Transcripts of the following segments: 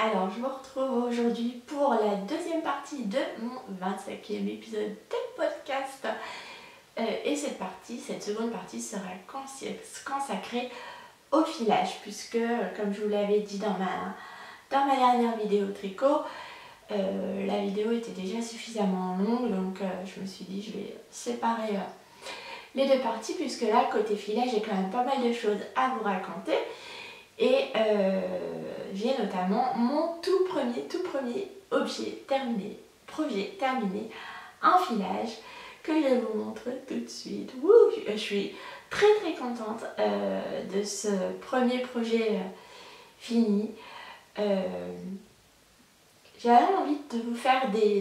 Alors je vous retrouve aujourd'hui pour la deuxième partie de mon 25e épisode de podcast. Et cette seconde partie sera consacrée au filage, puisque comme je vous l'avais dit dans ma dernière vidéo tricot, la vidéo était déjà suffisamment longue, donc je me suis dit je vais séparer les deux parties, puisque là côté filage j'ai quand même pas mal de choses à vous raconter. Et j'ai notamment mon tout premier projet terminé en filage que je vais vous montrer tout de suite. Je suis très contente de ce premier projet fini. J'avais envie de vous faire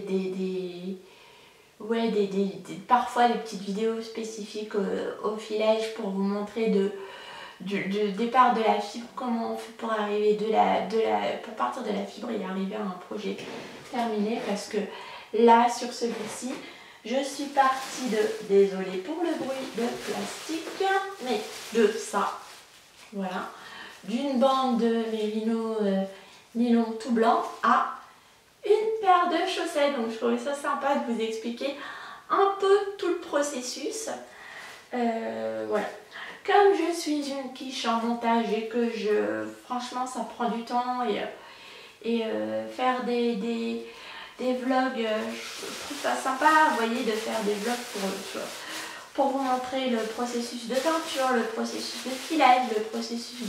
parfois des petites vidéos spécifiques au filage pour vous montrer du départ de la fibre, comment on fait pour arriver pour partir de la fibre et arriver à un projet terminé, parce que là sur celui-ci je suis partie désolée pour le bruit de plastique, mais de ça, voilà, d'une bande de mérino nylon tout blanc à une paire de chaussettes. Donc je trouvais ça sympa de vous expliquer un peu tout le processus. Voilà. Comme je suis une quiche en montage et que franchement ça prend du temps et faire des vlogs, je trouve ça sympa, vous voyez, de faire des vlogs pour vous montrer le processus de teinture, le processus de filage, le processus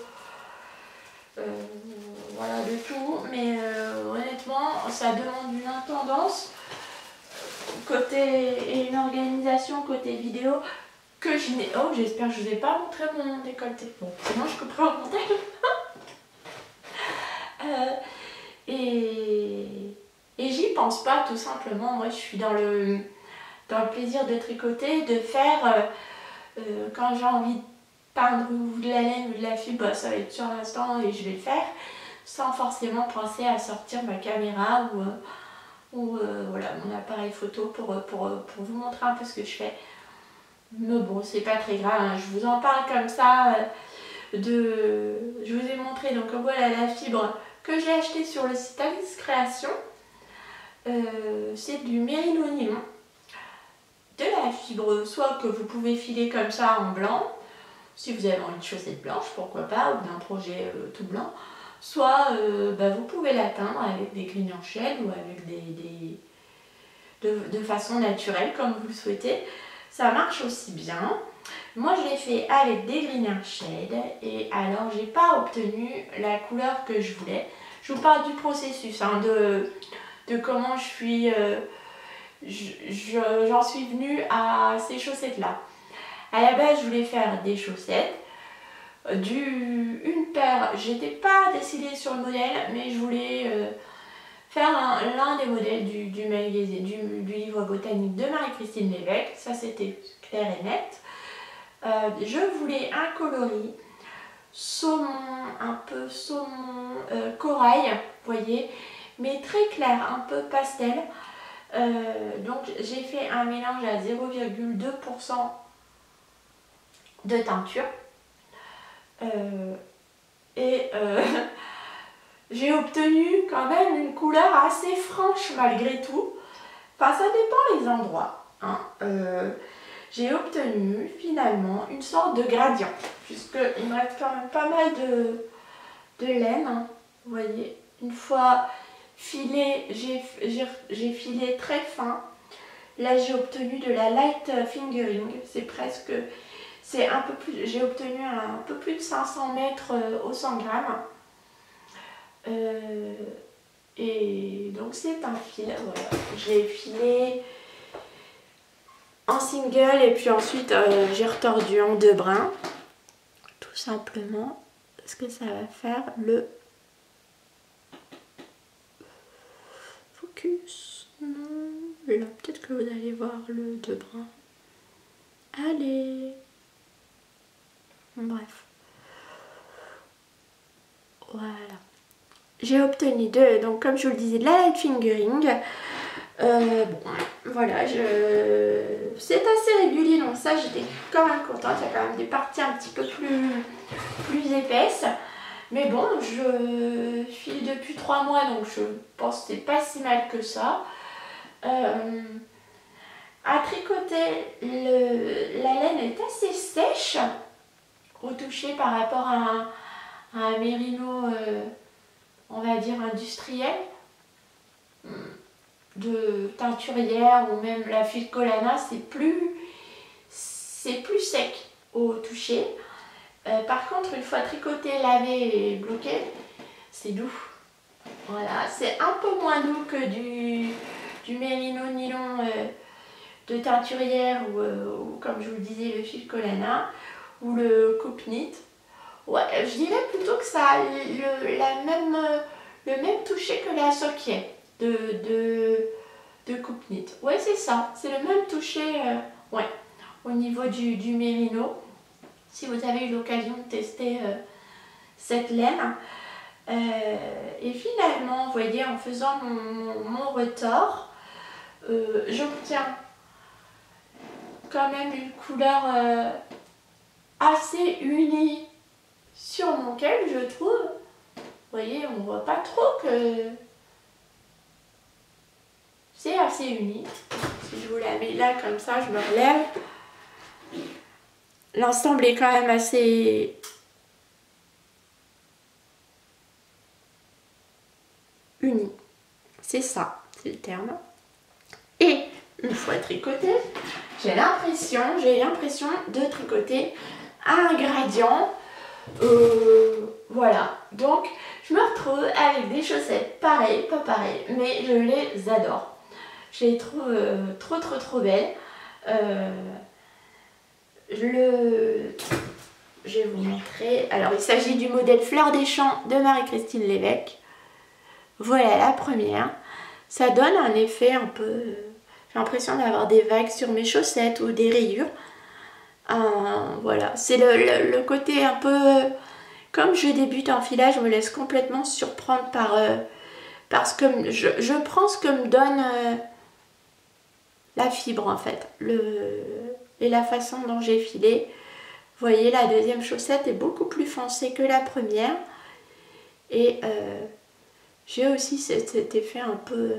voilà, de tout. Mais honnêtement ça demande une intendance et une organisation côté vidéo que je n'ai... Oh, j'espère que je ne vous ai pas montré mon décolleté. Bon, sinon je couperai au montage. Et j'y pense pas, tout simplement. Moi, je suis dans le plaisir de tricoter, de faire... quand j'ai envie de peindre ou de la laine ou de la fibre, bah, ça va être sur l'instant et je vais le faire, sans forcément penser à sortir ma caméra ou voilà, mon appareil photo pour vous montrer un peu ce que je fais. Mais bon, c'est pas très grave, hein. Je vous en parle comme ça. Je vous ai montré, donc voilà la fibre que j'ai achetée sur le site Alice Création. C'est du mérino nylon. De la fibre, soit que vous pouvez filer comme ça en blanc, si vous avez envie de chaussettes blanches, pourquoi pas, ou d'un projet tout blanc. Soit vous pouvez la teindre avec des green en shade ou avec de façon naturelle, comme vous le souhaitez. Ça marche aussi bien. Moi je l'ai fait avec des green shade et alors j'ai pas obtenu la couleur que je voulais. Je vous parle du processus, hein, de comment j'en suis venue à ces chaussettes là. À la base je voulais faire des chaussettes, une paire, j'étais pas décidée sur le modèle, mais je voulais faire l'un des modèles du magazine, du livre botanique de Marie-Christine Lévesque. Ça c'était clair et net. Je voulais un coloris saumon, un peu saumon, corail, vous voyez, mais très clair, un peu pastel. Donc j'ai fait un mélange à 0,2% de teinture. J'ai obtenu quand même une couleur assez franche malgré tout. Enfin, ça dépend les endroits, hein. J'ai obtenu finalement une sorte de gradient, puisqu'il me reste quand même pas mal de laine, hein. Vous voyez, une fois filé, j'ai filé très fin. Là j'ai obtenu de la light fingering, c'est un peu plus, j'ai obtenu un peu plus de 500 mètres au 100 grammes. Et donc c'est un fil, voilà. J'ai filé en single et puis ensuite j'ai retordu en deux brins, tout simplement parce que ça va faire le focus. Non, là peut-être que vous allez voir le deux brins. Allez, bref, voilà. J'ai obtenu donc comme je vous le disais, de la light fingering. Bon, voilà, c'est assez régulier, donc ça j'étais quand même contente. Il y a quand même des parties un petit peu plus épaisses, Mais bon, je file depuis 3 mois, donc je pense que c'est pas si mal que ça. À tricoter, la laine est assez sèche au toucher par rapport à un mérino, on va dire industriel, de teinturière ou même la Filcolana, c'est plus sec au toucher. Par contre, une fois tricoté, lavé et bloqué, c'est doux. Voilà, c'est un peu moins doux que du mérino nylon de teinturière ou comme je vous le disais, le Filcolana ou le coupe knit. Ouais, je dirais plutôt que ça a le même toucher que la Socket de coupe knit. Ouais, c'est ça, c'est le même toucher ouais, au niveau du mérino. Si vous avez eu l'occasion de tester cette laine. Et finalement, vous voyez, en faisant mon retors, j'obtiens quand même une couleur assez unie sur mon kel, je trouve. Vous voyez, on ne voit pas trop que c'est assez uni. Si je vous la mets là comme ça, je me relève. L'ensemble est quand même assez uni. C'est ça, c'est le terme. Et une fois tricoté, j'ai l'impression de tricoter un gradient. Voilà, donc je me retrouve avec des chaussettes pareilles, pas pareilles, mais je les adore. Je les trouve trop belles. Je vais vous montrer. Alors, il s'agit du modèle Fleur des Champs de Marie-Christine Lévesque. Voilà la première. Ça donne un effet un peu... J'ai l'impression d'avoir des vagues sur mes chaussettes ou des rayures. Voilà, c'est le côté un peu... Comme je débute en filage, je me laisse complètement surprendre par ce que... Je prends ce que me donne la fibre en fait. Et la façon dont j'ai filé. Vous voyez, la deuxième chaussette est beaucoup plus foncée que la première. Et j'ai aussi cet effet un peu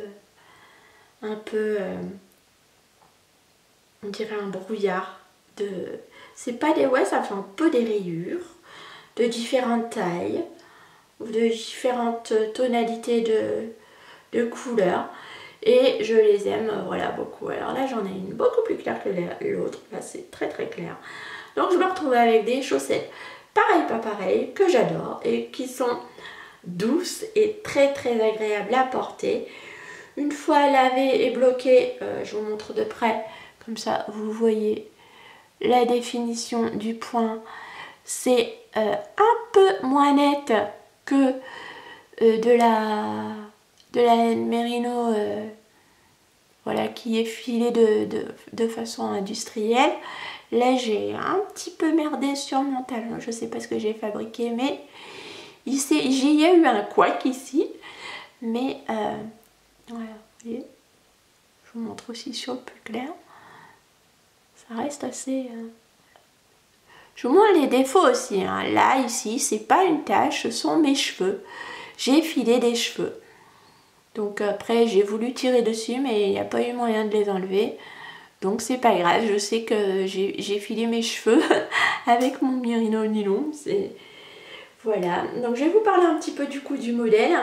on dirait un brouillard. C'est pas des... Ouais, ça fait un peu des rayures de différentes tailles ou de différentes tonalités de couleurs. Et je les aime, voilà, beaucoup. Alors là, j'en ai une beaucoup plus claire que l'autre. Là, c'est très clair. Donc, je me retrouve avec des chaussettes pareil, pas pareil, que j'adore et qui sont douces et très agréables à porter. Une fois lavées et bloquées, je vous montre de près, comme ça, vous voyez la définition du point. C'est un peu moins net que de la laine mérino voilà, qui est filée de façon industrielle. Là, j'ai un petit peu merdé sur mon talon. Je ne sais pas ce que j'ai fabriqué, mais il y a eu un couac ici. Mais voilà, vous voyez, je vous montre aussi sur le plus clair. Ça reste assez... Je vous montre les défauts aussi. Hein. Là, ici, c'est pas une tache, ce sont mes cheveux. J'ai filé des cheveux. Donc après, j'ai voulu tirer dessus, mais il n'y a pas eu moyen de les enlever. Donc c'est pas grave, je sais que j'ai filé mes cheveux avec mon mérino nylon. Voilà, donc je vais vous parler un petit peu du coup du modèle.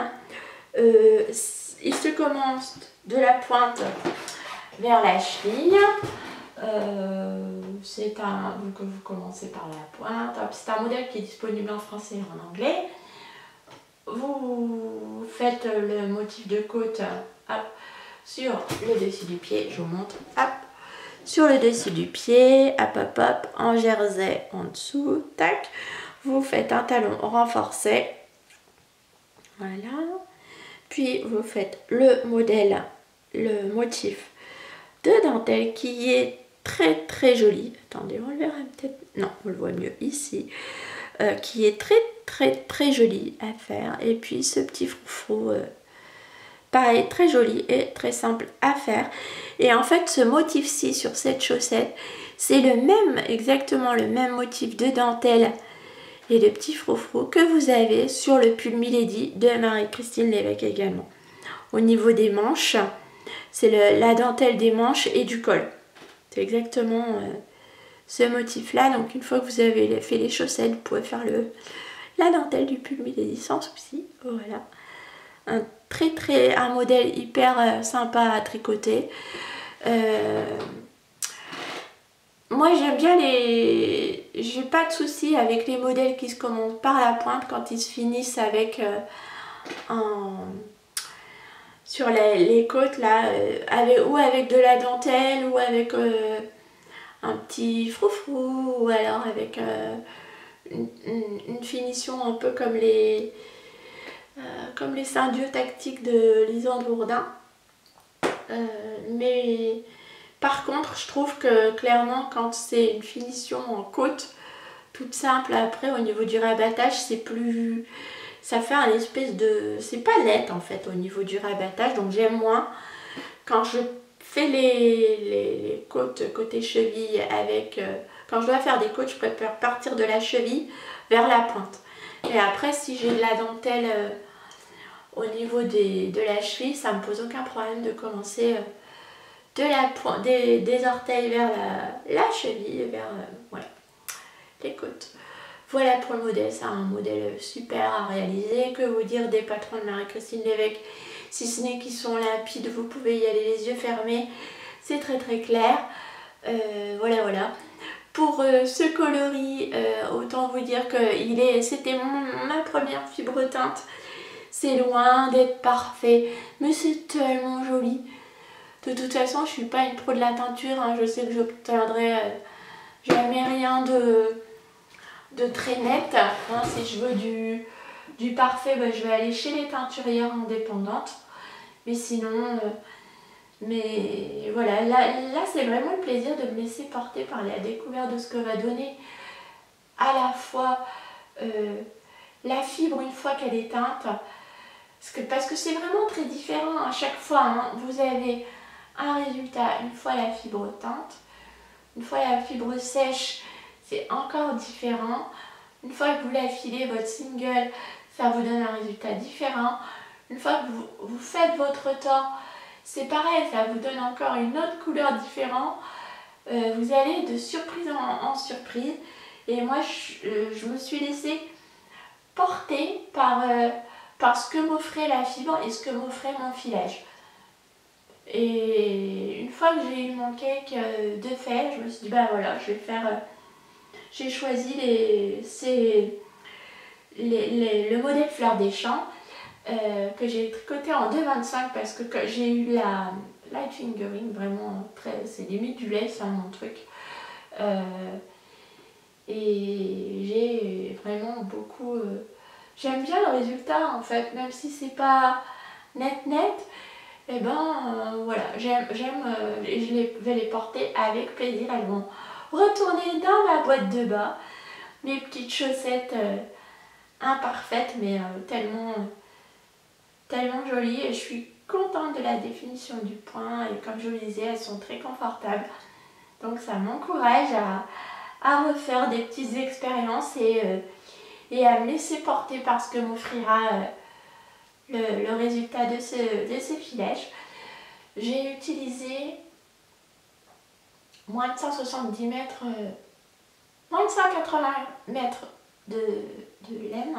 Il se commence de la pointe vers la cheville. Donc vous commencez par la pointe. C'est un modèle qui est disponible en français et en anglais. Vous faites le motif de côte hop, sur le dessus du pied. Je vous montre. Hop, sur le dessus du pied, hop, en jersey en dessous, tac. Vous faites un talon renforcé. Voilà. Puis vous faites le modèle, le motif de dentelle qui est très joli. Attendez, on le verra peut-être. Non, on le voit mieux ici. Qui est très joli à faire. Et puis ce petit froufrou, pareil, très joli et très simple à faire. Et en fait, ce motif-ci sur cette chaussette, c'est exactement le même motif de dentelle et de petits froufrous que vous avez sur le pull Milady de Marie-Christine Lévesque également. Au niveau des manches, c'est la dentelle des manches et du col. C'est exactement ce motif-là. Donc une fois que vous avez fait les chaussettes, vous pouvez faire la dentelle du pull Milady sans souci. Voilà. Un modèle hyper sympa à tricoter. Moi j'aime bien j'ai pas de souci avec les modèles qui se commencent par la pointe quand ils se finissent avec sur les côtes là, ou avec de la dentelle ou avec un petit froufrou ou alors avec une finition un peu comme les Saint-Dieu tactiques de Lisande Bourdin. Mais par contre je trouve que clairement quand c'est une finition en côte toute simple, après au niveau du rabattage c'est plus, ça fait un espèce de, c'est pas net en fait au niveau du rabattage, donc j'aime moins quand je fais les côtes côté cheville avec quand je dois faire des côtes, je préfère partir de la cheville vers la pointe, et après si j'ai de la dentelle au niveau de la cheville, ça me pose aucun problème de commencer des orteils vers la cheville, vers voilà, les côtes. Voilà pour le modèle, c'est un modèle super à réaliser. Que vous dire des patrons de Marie-Christine Lévesque, si ce n'est qu'ils sont limpides, vous pouvez y aller les yeux fermés, c'est très très clair. Voilà. Pour ce coloris, autant vous dire que c'était ma première fibre teinte. C'est loin d'être parfait, mais c'est tellement joli. De toute façon, je suis pas une pro de la teinture, hein. Je sais que j'obtiendrai jamais rien de très net. Hein. Si je veux du parfait, bah, je vais aller chez les teinturières indépendantes. Mais sinon, mais voilà, là c'est vraiment le plaisir de me laisser porter par la découverte de ce que va donner à la fois la fibre une fois qu'elle est teinte. Parce que c'est vraiment très différent à chaque fois. Hein. Vous avez un résultat une fois la fibre teinte, une fois la fibre sèche, c'est encore différent. Une fois que vous l'affilez, votre single, ça vous donne un résultat différent. Une fois que vous faites votre temps, c'est pareil, ça vous donne encore une autre couleur différente. Vous allez de surprise en surprise. Et moi, je me suis laissée porter par ce que m'offrait la fibre et ce que m'offrait mon filage. Et une fois que j'ai eu mon cake de fait, je me suis dit bah voilà, je vais faire, j'ai choisi le modèle Fleur des Champs que j'ai tricoté en 2,25 parce que j'ai eu la light fingering, vraiment c'est limite du lace, hein, mon truc. Et j'ai vraiment beaucoup, j'aime bien le résultat en fait, même si c'est pas net, et voilà, j'aime et je vais les porter avec plaisir. Elles vont retourner dans ma boîte de bas, mes petites chaussettes imparfaites mais tellement jolies, et je suis contente de la définition du point, et comme je vous le disais, elles sont très confortables, donc ça m'encourage à refaire des petites expériences et à me laisser porter par ce que m'offrira le résultat de ce filage. J'ai utilisé moins de 170 mètres, moins de 180 mètres de laine.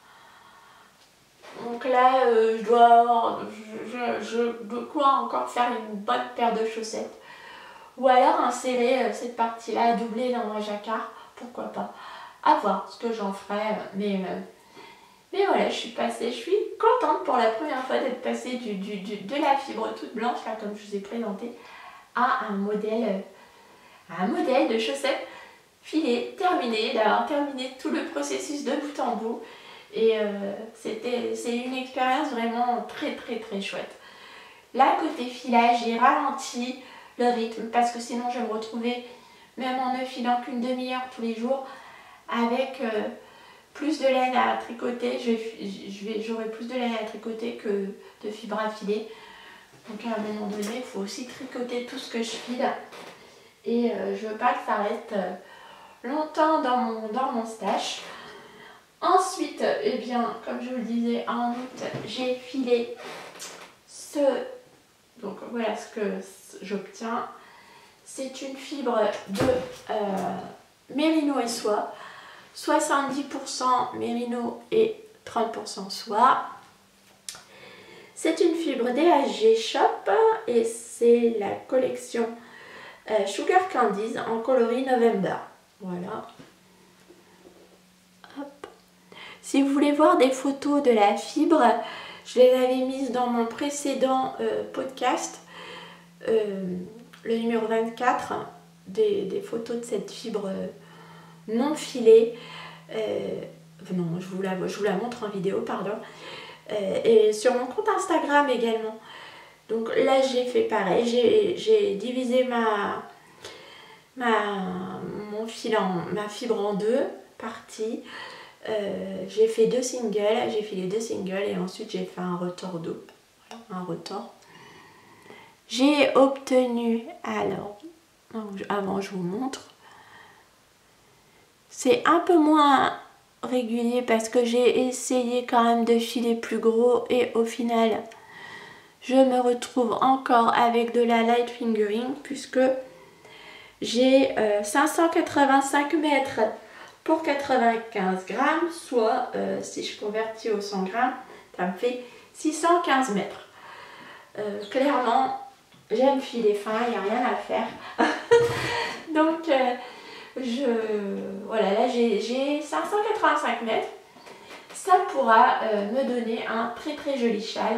Donc là, je dois encore faire une bonne paire de chaussettes. Ou alors insérer cette partie-là, doubler dans un jacquard, pourquoi pas. À voir ce que j'en ferai, mais voilà, je suis contente pour la première fois d'être passée de la fibre toute blanche, là, comme je vous ai présenté, à un modèle de chaussettes filées, terminé, d'avoir terminé tout le processus de bout en bout. Et c'est une expérience vraiment très chouette. Là, côté filage, j'ai ralenti le rythme parce que sinon je vais me retrouver, même en ne filant qu'une demi-heure tous les jours, avec plus de laine à tricoter. J'aurai plus de laine à tricoter que de fibres à filer. Donc à un moment donné, il faut aussi tricoter tout ce que je file. Et je veux pas que ça reste longtemps dans mon stash. Ensuite, eh bien, comme je vous le disais, en août, j'ai filé ce... Donc voilà ce que j'obtiens. C'est une fibre de mérino et soie. 70% mérino et 30% soie. C'est une fibre DHG Shop et c'est la collection Sugar Candies en coloris November. Voilà. Hop. Si vous voulez voir des photos de la fibre, je les avais mises dans mon précédent podcast, le numéro 24, des photos de cette fibre non filée. Non, je vous la montre en vidéo, pardon. Et sur mon compte Instagram également. Donc là j'ai fait pareil, j'ai divisé ma fibre en deux parties. J'ai fait deux singles, j'ai filé deux singles et ensuite j'ai fait un retors double. Voilà, un retors. J'ai obtenu, alors, avant je vous montre, c'est un peu moins régulier parce que j'ai essayé quand même de filer plus gros et au final je me retrouve encore avec de la light fingering puisque j'ai 585 mètres pour 95 grammes, soit si je convertis au 100 grammes, ça me fait 615 mètres. Clairement, j'aime filer fin, il n'y a rien à faire. Donc, voilà, là j'ai 585 mètres. Ça pourra me donner un très très joli châle.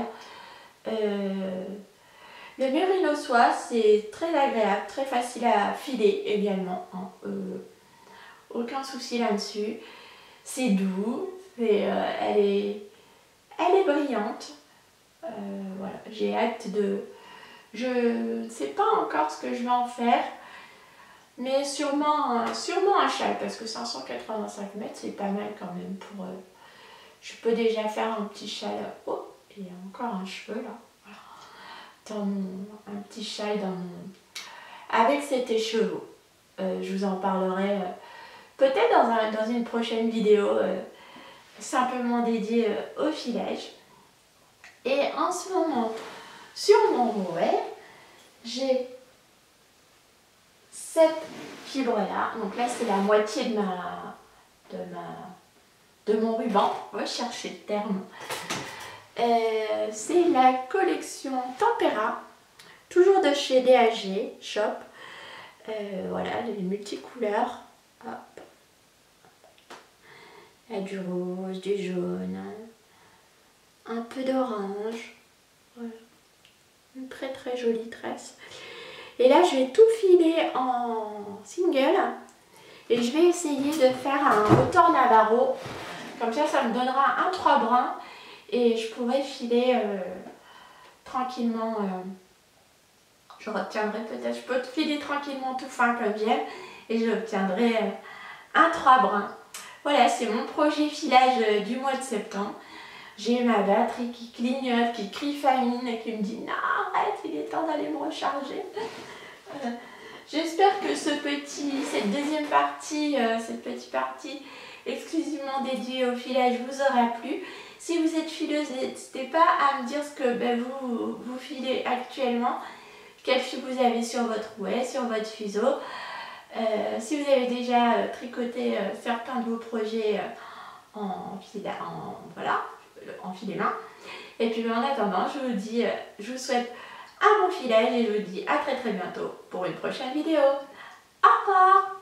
Le mérino soie, c'est très agréable, très facile à filer également. Hein. Aucun souci là-dessus. C'est doux, elle est brillante. Voilà, j'ai hâte de... Je ne sais pas encore ce que je vais en faire, mais sûrement un châle, parce que 585 mètres, c'est pas mal quand même pour... je peux déjà faire un petit châle. Oh, il y a encore un cheveu là. Un petit châle avec cet écheveau. Je vous en parlerai peut-être dans une prochaine vidéo simplement dédiée au filage. Et en ce moment, sur mon rouet, j'ai cette fibre là. Donc là, c'est la moitié de mon ruban. On va chercher le terme. C'est la collection Tempera, toujours de chez DHG Shop. Voilà, les multicouleurs. Hop. Il y a du rose, du jaune, un peu d'orange. Voilà. Une très très jolie tresse. Et là, je vais tout filer en single. Et je vais essayer de faire un retors Navarro. Comme ça me donnera un 3 brins. Et je pourrais filer tranquillement, je retiendrai peut-être, je peux filer tranquillement tout fin comme j'aime et j'obtiendrai un 3 brins. Voilà, c'est mon projet filage du mois de septembre. J'ai ma batterie qui clignote, qui crie famine et qui me dit non, arrête, il est temps d'aller me recharger. J'espère que cette deuxième partie, cette petite partie exclusivement dédiée au filage vous aura plu. Si vous êtes fileuse, n'hésitez pas à me dire ce que vous filez actuellement, quel fil vous avez sur votre rouet, sur votre fuseau. Si vous avez déjà tricoté certains de vos projets en filet main. Et puis en attendant, je vous souhaite un bon filage et je vous dis à très très bientôt pour une prochaine vidéo. Au revoir!